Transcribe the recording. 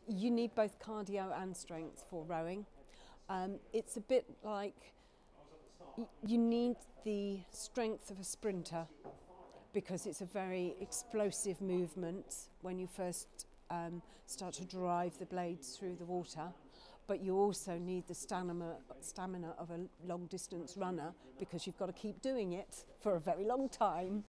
You need both cardio and strength for rowing. It's a bit like you need the strength of a sprinter because it's a very explosive movement when you first start to drive the blades through the water, but you also need the stamina of a long distance runner because you've got to keep doing it for a very long time.